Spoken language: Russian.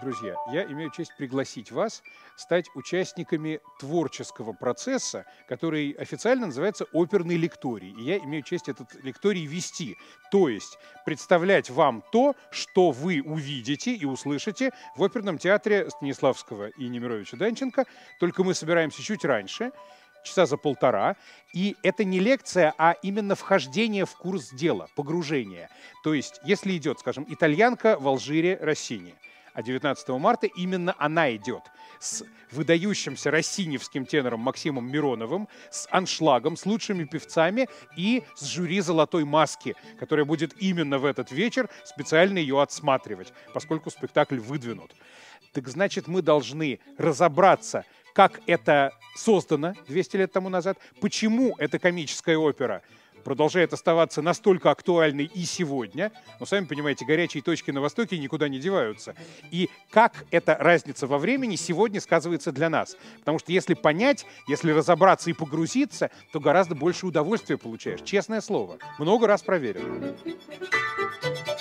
Друзья, я имею честь пригласить вас стать участниками творческого процесса, который официально называется оперный лекторий. И я имею честь этот лекторий вести, то есть представлять вам то, что вы увидите и услышите в оперном театре Станиславского и Немировича Данченко, только мы собираемся чуть раньше, часа за полтора. И это не лекция, а именно вхождение в курс дела, погружение. То есть, если идет, скажем, «Итальянка» в Алжире Россини, а 19 марта именно она идет с выдающимся россиневским тенором Максимом Мироновым, с аншлагом, с лучшими певцами и с жюри «Золотой маски», которое будет именно в этот вечер специально ее отсматривать, поскольку спектакль выдвинут. Так значит, мы должны разобраться, как это создано 200 лет тому назад, почему эта комическая опера продолжает оставаться настолько актуальной и сегодня. Но, сами понимаете, горячие точки на Востоке никуда не деваются. И как эта разница во времени сегодня сказывается для нас. Потому что если понять, если разобраться и погрузиться, то гораздо больше удовольствия получаешь. Честное слово. Много раз проверено.